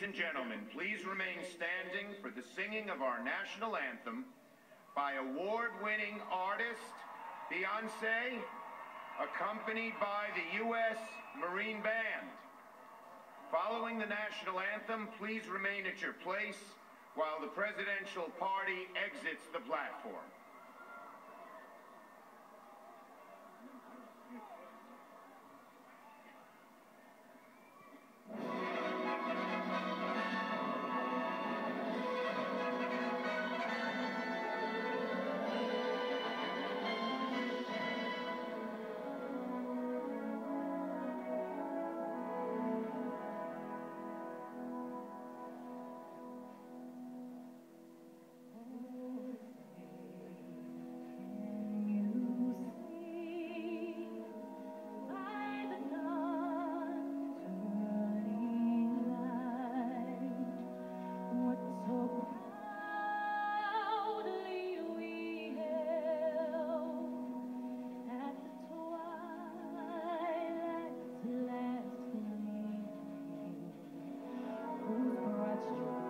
and gentlemen, please remain standing for the singing of our national anthem by award-winning artist Beyoncé, accompanied by the U.S. Marine Band. Following the national anthem, please remain at your place while the presidential party exits the platform. Watch